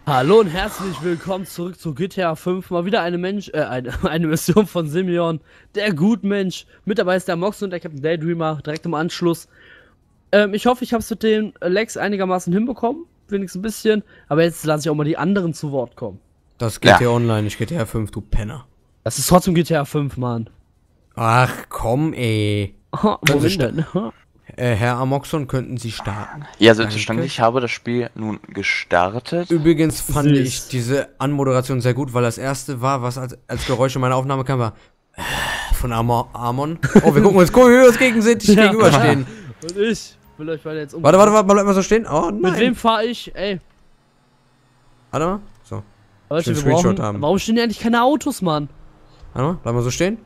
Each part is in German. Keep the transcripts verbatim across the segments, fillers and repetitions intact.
Hallo und herzlich willkommen zurück zu G T A fünf. Mal wieder eine Mensch, äh, eine, eine Mission von Simeon, der Gutmensch. Mit dabei ist der Mox und der Captain Daydreamer, direkt im Anschluss. Ähm, ich hoffe, ich habe es mit den Lex einigermaßen hinbekommen, wenigstens ein bisschen. Aber jetzt lasse ich auch mal die anderen zu Wort kommen. Das ist G T A ja. Online, nicht G T A fünf, du Penner. Das ist trotzdem G T A fünf, Mann. Ach komm, ey. Oh, wohin denn? Äh, Herr Amoxon, könnten Sie starten? Ja, selbstverständlich. Ich habe das Spiel nun gestartet. Übrigens fand Süß. ich diese Anmoderation sehr gut, weil das erste war, was als, als Geräusch in meiner Aufnahme kam, war von Amon. Amon. Oh, wir gucken uns, gucken, wie wir uns gegenseitig ja. gegenüberstehen. Und ich will euch beide jetzt um. Warte, warte, warte, bleib mal so stehen. Oh nein. Mit wem fahre ich? Ey. Warte mal. So. Leute, wir brauchen, haben. Warum stehen hier eigentlich keine Autos, Mann? Warte mal, bleib mal so stehen.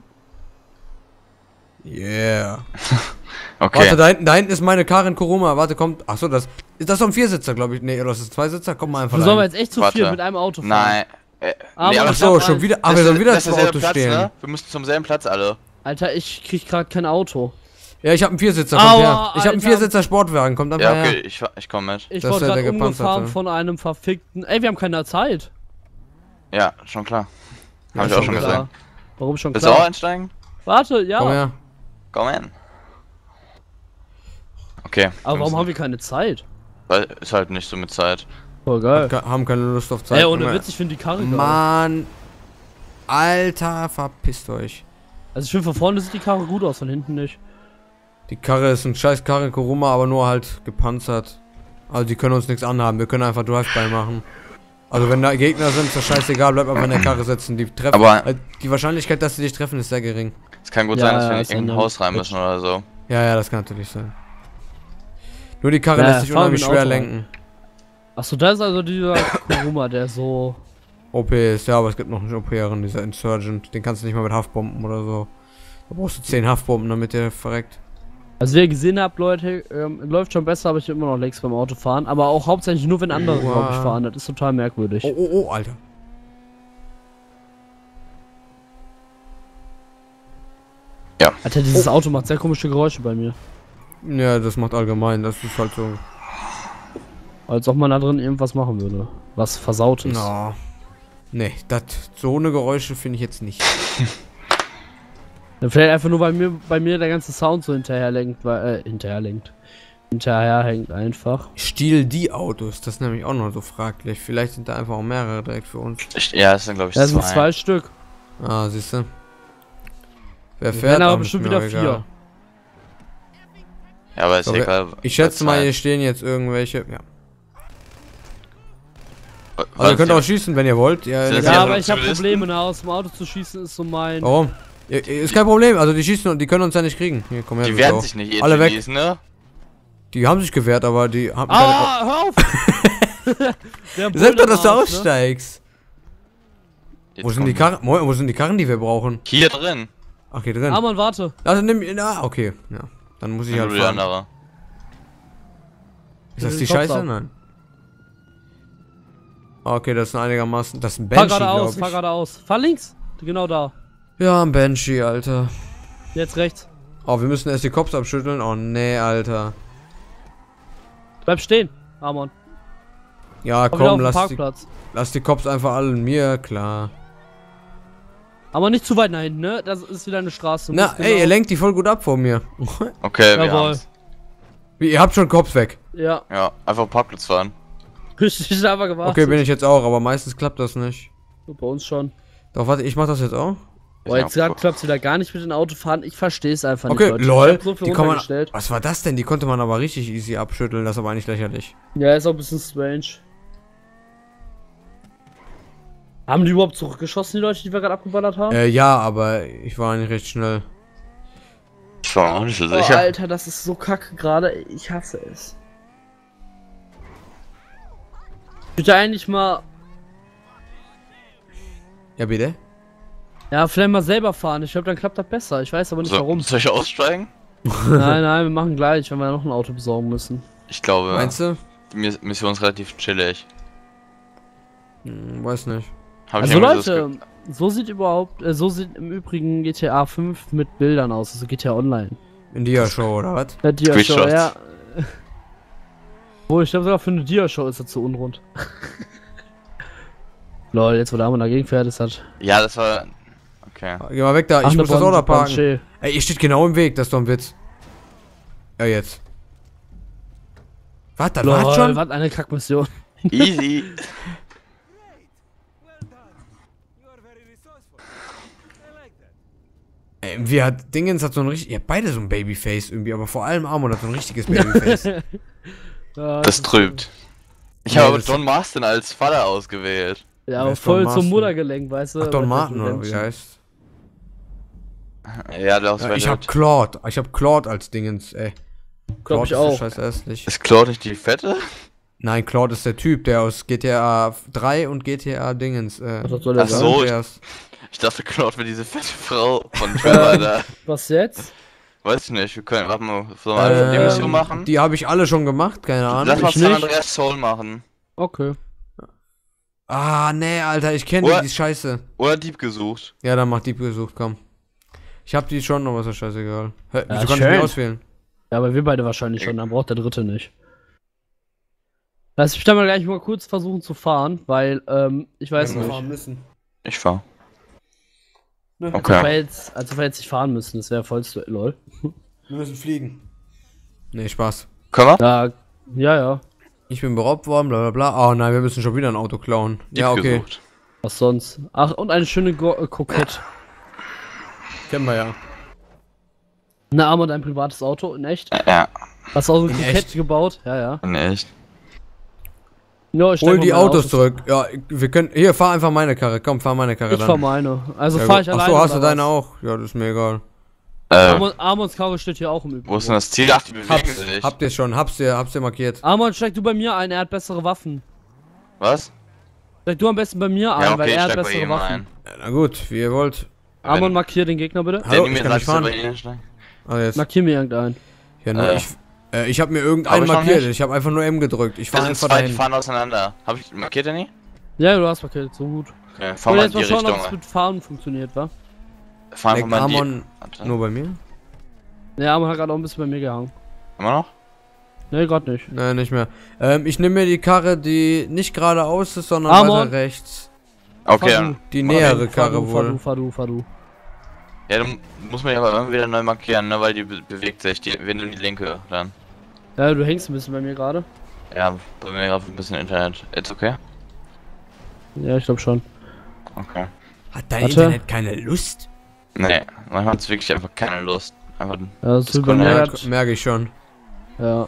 Yeah. Okay. Warte, da hinten, da hinten ist meine Karin Kuruma. Warte, kommt. Achso, das ist das so ein Viersitzer, glaube ich. Nee, oder ist das ein Zweisitzer? Komm mal einfach rein. Sollen wir jetzt echt zu Warte. viel mit einem Auto fahren? Nein. Äh, aber nee, aber ach so, schon wieder. Aber wir sollen wieder zwei Autos stehen. Ne? Wir müssen zum selben Platz alle. Alter, ich krieg gerade kein Auto. Ja, ich habe einen Viersitzer. Kommt Aua, her. Ich habe einen Alter. Viersitzer Sportwagen. Kommt einfach Ja, okay, her. ich, ich komme mit. Ich Das wurde ist ja gerade der umgefahren gepanzerte. von einem verfickten. Ey, wir haben keine Zeit. Ja, schon klar. Ja, Hab ich auch schon schon klar. gesagt. Warum schon Willst du auch klar? einsteigen? Warte, ja. Komm her. Komm in. Okay. Aber warum haben wir keine Zeit? Weil ist halt nicht so mit Zeit. Voll geil. Ke- haben keine Lust auf Zeit. Ey, ohne Junge. Witz, ich finde die Karre geil. Mann. Alter, verpisst euch. Also ich finde, von vorne sieht die Karre gut aus, von hinten nicht. Die Karre ist ein scheiß Karre Kuruma, aber nur halt gepanzert. Also die können uns nichts anhaben. Wir können einfach Drive-By machen. Also wenn da Gegner sind, ist das scheißegal. Bleib einfach in der Karre sitzen. Die treffen. Aber äh, die Wahrscheinlichkeit, dass sie dich treffen, ist sehr gering. es kann gut Ja, sein, dass ja, wir in ist irgendein eine Haus rein müssen oder so. Ja, ja, das kann natürlich sein. Nur die Karre Ja, lässt sich fahren wir unheimlich mit schwer Auto lenken. Achso, da ist also dieser Kuruma, der so. O P ist, ja, aber es gibt noch einen O P-Eren, dieser Insurgent. Den kannst du nicht mal mit Haftbomben oder so. Da brauchst du zehn Haftbomben, damit der verreckt. Also wie ihr gesehen habt, Leute, ähm, läuft schon besser, aber ich bin immer noch Lex beim Autofahren. Aber auch hauptsächlich nur, wenn andere, Wow. glaube ich, fahren. Das ist total merkwürdig. Oh, oh, oh, Alter. Alter, dieses Auto macht sehr komische Geräusche bei mir. Ja, das macht allgemein, das ist halt so. Als ob man da drin irgendwas machen würde, was versaut ist. No. Nee, das so eine Geräusche finde ich jetzt nicht. Dann vielleicht einfach nur, weil mir bei mir der ganze Sound so hinterherlenkt, weil äh, hinterherlenkt. Hinterherhängt einfach. Stiehl die Autos, das ist nämlich auch noch so fraglich. Vielleicht sind da einfach auch mehrere direkt für uns. Ich, ja, es sind glaube ich Das zwei. sind zwei Stück. Ah, siehst du. Wer Wir fährt? werden aber Ah, ist bestimmt mir wieder auch egal. vier. Ja, aber ist So, egal. Ich schätze Bei mal, zwei. hier stehen jetzt irgendwelche. Ja. Was Also ihr könnt ja- auch schießen, wenn ihr wollt. Ja, Sind ihr das Ja, könnt- ja aber so ich habe Zivilisten? Probleme, nach aus dem Auto zu schießen, ist so mein. Warum? Ja, ist kein Problem, also die schießen und die können uns ja nicht kriegen. Hier, komm her. Die du wehren Sau. sich nicht, ihr Alle weg. Genies, ne? Die haben sich gewehrt, aber die haben Ah, hör auf! Der keine. Sag doch, dass du Bullen am Arsch, ne? aussteigst. Jetzt Wo sind die kommt- Karren? Mo- Wo sind die Karren, die wir brauchen? Hier drin. Ach, hier drin. Ah, Mann, warte. Also nimm. Ah, okay. Ja. Dann muss ich Ja, halt die fahren. andere. Ist das Den die Kopf Scheiße? ab. Nein. Okay, das ist ein einigermaßen. Das ist ein Fahr Banshee, geradeaus, fahr glaube ich. geradeaus. Fahr links. Genau da. Ja, ein Banshee, Alter. Jetzt rechts. Oh, wir müssen erst die Cops abschütteln. Oh, nee, Alter. Bleib stehen, Amon. Ja, Komm wieder auf komm, den lass die, Parkplatz. lass die Cops einfach alle in mir, klar. Aber nicht zu weit nach hinten, ne? Das ist wieder eine Straße. Du Na, musst ey, genau- ihr lenkt die voll gut ab vor mir. Okay, wir Jawohl. haben's. Wie, ihr habt schon Cops weg. Ja, Ja, einfach Parkplatz fahren. richtig einfach gewartet. Okay, bin ich jetzt auch, aber meistens klappt das nicht. Bei uns schon. Doch, warte, ich mach das jetzt auch. Boah, jetzt Ja, gerade klappt wieder gar nicht mit dem Autofahren. Ich verstehe es einfach Okay, nicht. Leute. lol. Ich hab so viel Die kann man, runtergestellt. was war das denn? Die konnte man aber richtig easy abschütteln, das ist aber eigentlich lächerlich. Ja, ist auch ein bisschen strange. Haben die überhaupt zurückgeschossen, die Leute, die wir gerade abgeballert haben? Äh, ja, aber ich war eigentlich recht schnell. Ich war auch nicht so Oh, sicher. Alter, das ist so kacke gerade. Ich hasse es. Ich würde eigentlich mal. Ja, bitte? Ja, vielleicht mal selber fahren. Ich glaube, dann klappt das besser. Ich weiß aber nicht So, warum. soll ich aussteigen? Nein, nein, wir machen gleich, wenn wir noch ein Auto besorgen müssen. Ich glaube, Meinst du? die Miss- Mission ist relativ chillig. Hm, weiß nicht. Hab ich Also irgendwie so das Leute, so sieht überhaupt, äh, so sieht im Übrigen G T A fünf mit Bildern aus, also G T A Online. In Dia-Show, oder was? Ja, Dia-Show, Screenshots. ja. Oh, ich glaube sogar für eine Dia-Show ist das zu unrund. Lol, jetzt wo der Arme dagegen fährt, ist das. Ja, das war. Okay. Geh mal weg da, ich Ach, muss ne das Auto Bon- parken. Bonche. Ey, ihr steht genau im Weg, das ist doch ein Witz. Ja, jetzt. Was, das war's Lol, schon? was eine Kackmission. Easy. Ey, wir hat, Dingens hat so ein richtig, ja, beide so ein Babyface irgendwie, aber vor allem Armor hat so ein richtiges Babyface. Ja, Das trübt. Ich Nee, habe aber das- John Marston als Vater ausgewählt. Ja, Wer aber ist voll Don zum Marston? Muttergelenk, weißt du? Ach, Don Bei Martin, oder wie Redemption. heißt? Ja, der Ja, ausgewählt. ich hab Claude, ich hab Claude als Dingens, ey. Glaub ich ist auch. scheiß hässlich. Ist Claude nicht die Fette? Nein, Claude ist der Typ, der aus G T A drei und G T A Dingens, äh, Was soll der Ach sagen? so. Andreas. Ich dachte, Claude wäre diese fette Frau von Trevor da. Was jetzt? Weiß ich nicht, wir können, warte mal, sollen wir einfach die Ähm, Mission machen? Die habe ich alle schon gemacht, keine Lass Ahnung. mal ich San nicht. Andreas Soul machen. Okay. Ah, nee, Alter, ich kenne die, What? die ist scheiße. Oder Dieb gesucht. Ja, dann mach Dieb gesucht, komm. Ich hab die schon, aber ist ja scheißegal. Hä, wieso Ja, kann ich schön. nicht auswählen? Ja, aber wir beide wahrscheinlich schon, dann braucht der dritte nicht. Lass mich dann mal gleich mal kurz versuchen zu fahren, weil, ähm, ich weiß nicht. müssen. Ich fahr. Als ob Okay. wir jetzt, als ob wir jetzt nicht fahren müssen, das wäre vollste lol. Wir müssen fliegen. Nee, Spaß. Können wir? Ja, ja, ja. Ich bin beraubt worden, bla bla bla. Oh nein, wir müssen schon wieder ein Auto klauen. Dieb Ja, okay. gesucht. Was sonst? Ach, und eine schöne Go äh, Kokett. Kennen wir ja. Eine Arme und ein privates Auto, in echt? Ja, Hast du auch so ein In Kokett echt? gebaut? Ja, ja. in echt. Ja, ich steig Hol mal die meine Autos zurück. Ja, wir können. Hier, fahr einfach meine Karre. Komm, fahr meine Karre Ich dann. fahr meine. Also Ja, fahr gut. ich Ach alleine. so, hast du oder deine was? auch? Ja, das ist mir egal. Äh, Amon, Amons Karre steht hier auch im Übrigen. wo ist denn das Ziel? Ach, die bewegen Hab's, sich. habt ihr schon, hab's dir, hab's dir markiert. Amon, steig du bei mir ein, er hat bessere Waffen. Was? Steig du am besten bei mir ein, Ja, weil okay, ich er hat steig bei bessere ihm Waffen. ein. Ja, na gut, wie ihr wollt. Amon, Wenn- markier den Gegner bitte. Hallo, Wenn ich du mir kann nicht sagst, fahren. bei Ihnen steigen. Ah, jetzt. Markier mir irgendeinen. Ja, nur Äh. ich. Äh, ich hab mir irgendeinen Hab ich noch markiert. nicht? Ich hab einfach nur M gedrückt. Ich Wir fahr sind einfach zwei, die dahin. fahren auseinander. Hab ich, markiert er nie? Ja, du hast markiert, so gut. Okay, Ich fahren wollte wir in jetzt die mal schauen, ob es Richtung. mit Fahren funktioniert, wa? Fahren wir Leck mal in die... Amon Warte. nur bei mir? Ja, Amon hat gerade auch ein bisschen bei mir gehangen. Immer noch? Ne, grad nicht. Nein, nicht mehr. Ähm, ich nehme mir die Karre, die nicht geradeaus ist, sondern Amon. weiter rechts. Okay, Fahr dann... Die Fahr nähere du, fahr Karre du, fahr du, wohl. fahr du, fahr du. Ja, dann muss man ja aber irgendwie wieder neu markieren, ne, weil die be bewegt sich, die, wenn du die linke dann. Ja, du hängst ein bisschen bei mir gerade. Ja, bei mir gerade ein bisschen Internet. Jetzt okay? Ja, ich glaube schon. Okay. Hat dein Warte. Internet keine Lust? Nee, manchmal hat es wirklich einfach keine Lust. Einfach... Ja, das Das ist bei mir Connect. grad, Merke ich schon. ja.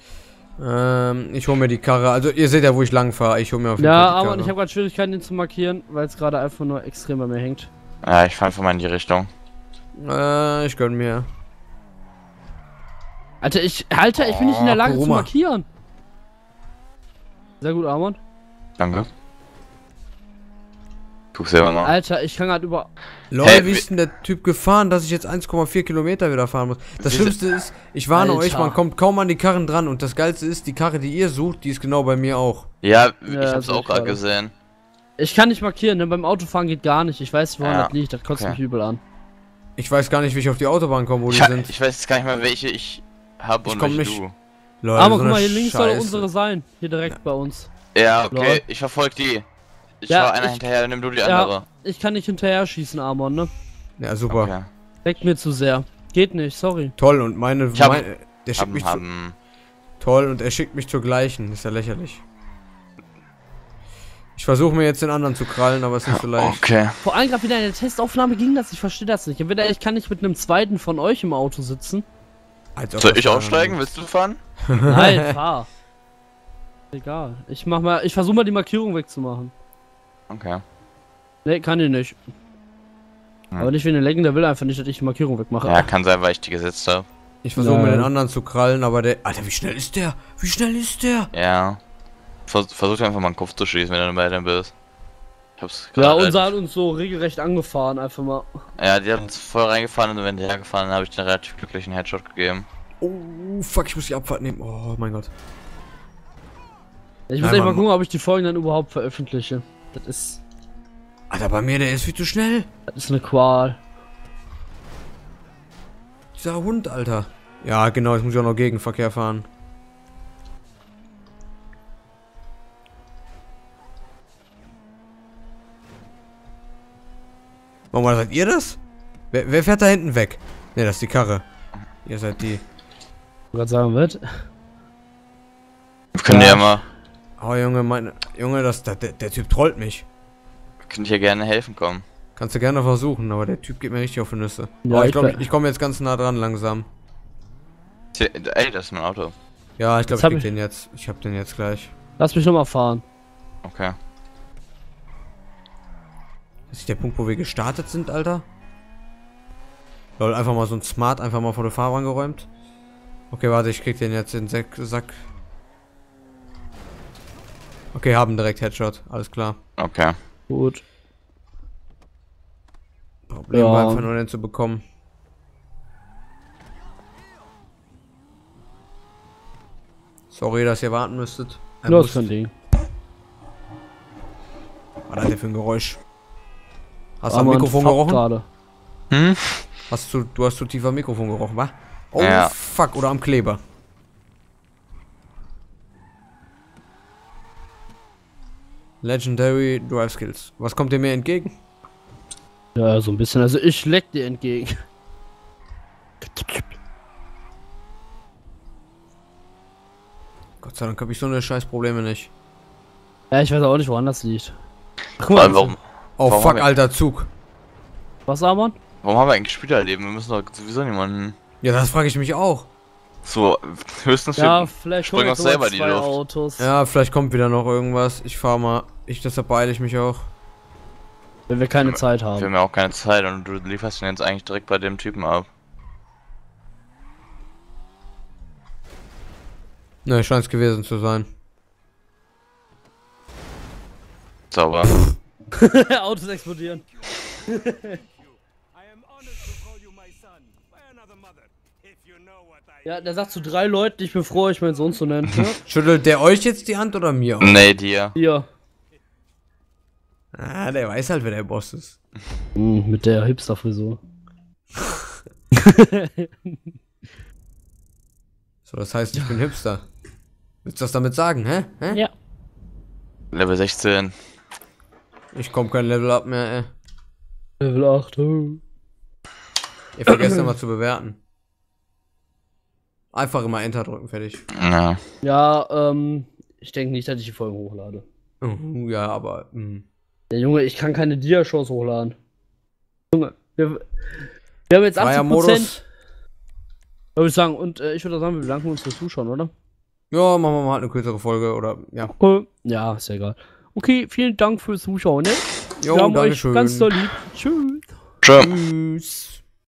Ähm, ich hole mir die Karre. Also ihr seht ja, wo ich lang fahre. Ich hole mir auf jeden Ja, Fall die aber Karre. ich habe gerade Schwierigkeiten, den zu markieren, weil es gerade einfach nur extrem bei mir hängt. Ja, ich fahr einfach mal in die Richtung. Äh, ich gönn mir. Alter, ich, Alter, ich bin nicht in der Oh, Lage zu Kuruma. markieren. Sehr gut, Amon. Danke. Guck selber mal. Alter, ich kann gerade über. Leute, Hey, wie ist denn der Typ gefahren, dass ich jetzt eins Komma vier Kilometer wieder fahren muss? Das Wie- Schlimmste ist, ich warne Alter. euch, man kommt kaum an die Karren dran. Und das Geilste ist, die Karre, die ihr sucht, die ist genau bei mir auch. Ja, ich Ja, hab's sehe auch ich gerade gerade. gesehen. Ich kann nicht markieren, ne? Beim Autofahren geht gar nicht. Ich weiß nicht, woran Ja, das liegt. Das kotzt okay. mich übel an. Ich weiß gar nicht, wie ich auf die Autobahn komme, wo Ich, die ha- sind. ich weiß jetzt gar nicht mehr, welche ich hab Ich und komm welche nicht. du. Leute, Aber so guck mal, eine hier links soll Scheiße. unsere sein. Hier direkt bei uns. Ja, okay, Lol. ich verfolg die. Ich Ja, fahr einer ich- hinterher, dann nimm du die Ja, andere. ich kann nicht hinterher schießen, Amon, ne? Ja, super. Okay. Leckt mir zu sehr. Geht nicht, sorry. Toll, und meine. Ich hab- mein, der schickt Haben, mich zu, haben. toll, und er schickt mich zur gleichen. Ist ja lächerlich. Ich versuche mir jetzt den anderen zu krallen, aber es ist nicht so leicht. Okay. Vor allem gerade wieder in der Testaufnahme ging das. Ich verstehe das nicht. Entweder ich kann nicht mit einem zweiten von euch im Auto sitzen. Als ob Soll das ich da- aussteigen? Willst du fahren? Nein, fahr. Egal. Ich mach mal. Ich versuche mal die Markierung wegzumachen. Okay. Ne, kann ich nicht. Hm. Aber nicht wie eine Lecken, der will einfach nicht, dass ich die Markierung wegmache. Ja, kann sein, weil ich die gesetzt habe. Ich versuche mir Ja. den anderen zu krallen, aber der. Alter, wie schnell ist der? Wie schnell ist der? Ja. Vers versuch dir einfach mal einen Kopf zu schießen, wenn du bei dem bist. Ich hab's Ja, gerade- unser hat uns so regelrecht angefahren, einfach mal. Ja, die hat uns voll reingefahren und wenn die hergefahren, dann habe ich den relativ glücklichen Headshot gegeben. Oh, fuck, ich muss die Abfahrt nehmen. Oh mein Gott. Ich muss Nein, echt mal Mann. gucken, ob ich die Folgen dann überhaupt veröffentliche. Das ist. Alter, bei mir, der ist viel zu schnell. Das ist eine Qual. Dieser Hund, Alter. Ja, genau, jetzt muss ich auch noch Gegenverkehr fahren. Warum seid ihr das? Wer, wer fährt da hinten weg? Ne, das ist die Karre. Ihr seid die. Ich wollte sagen, wird. Wir können Ja. ja mal. Oh Junge, meine. Junge, das, der, der Typ trollt mich. Wir können dir gerne helfen kommen. Kannst du gerne versuchen, aber der Typ geht mir richtig auf die Nüsse. Ja, oh, ich ich glaube, we- ich, ich komme jetzt ganz nah dran langsam. Tja, ey, das ist mein Auto. Ja, ich glaube, Jetzt ich hab krieg ich- den jetzt. Ich hab den jetzt gleich. Lass mich nochmal fahren. Okay. Das ist der Punkt, wo wir gestartet sind, Alter. Lol, einfach mal so ein Smart, einfach mal vor der Fahrbahn geräumt. Okay, warte, ich krieg den jetzt in den Sack. Sack. Okay, haben direkt Headshot, alles klar. Okay. Gut. Problem Ja. war einfach nur den zu bekommen. Sorry, dass ihr warten müsstet. Er Los, muss- kein Ding. Was hat der für ein Geräusch? Hast du Aber am man Mikrofon fuckt gerochen? gerade. Hm? Hast du, du hast zu tief am Mikrofon gerochen, wa? Oh, Ja. fuck, oder am Kleber. Legendary Drive Skills. Was kommt dir mir entgegen? Ja, so ein bisschen. Also ich leck dir entgegen. Gott sei Dank habe ich so eine scheiß Probleme nicht. Ja, ich weiß auch nicht, woran das liegt. Guck Vor allem, warum, Oh, Warum fuck, haben wir- alter Zug. Was, Amon? warum haben wir eigentlich Spieler erleben? Wir müssen doch sowieso niemanden. Ja, das frage ich mich auch. So, höchstens Ja, für. vielleicht springen holen wir uns jetzt selber mal in die zwei Luft. Autos. Ja, vielleicht kommt wieder noch irgendwas. Ich fahr mal. Ich, deshalb beeile ich mich auch. Wenn wir keine Zeit Wir haben. haben ja auch keine Zeit und du lieferst ihn jetzt eigentlich direkt bei dem Typen ab. Ne, scheint es gewesen zu sein. Sauber. Autos explodieren. I am honored to call you my son by another mother. If you know what I Ja, der sagt zu drei Leuten, ich bin froh, euch meinen Sohn zu nennen. Ja? Schüttelt der euch jetzt die Hand oder mir? Nee, dir. Hier. Ah, der weiß halt, wer der Boss ist. Hm, mit der Hipster-Frisur. So, das heißt, ich bin Hipster. Willst du das damit sagen, hä? hä? Ja. Level sechzehn. Ich komm kein Level up mehr, ey. Level acht. oh. Ihr vergesst immer zu bewerten. Einfach immer Enter drücken, fertig. Ja. Ja, ähm, ich denke nicht, dass ich die Folgen hochlade. Oh, ja, aber. Mh. Der Junge, ich kann keine Dia-Shows hochladen. Junge, wir, wir haben jetzt Freier achtzig Prozent. Würde ich sagen, und äh, ich würde sagen, wir bedanken uns fürs Zuschauen, oder? Ja, machen wir mal halt eine kürzere Folge oder. Ja. Cool. Ja, ist ja egal. Okay, vielen Dank fürs Zuschauen, ne? Jo, wir haben danke euch schön. ganz doll lieb. Tschüss. Tschö. Tschüss.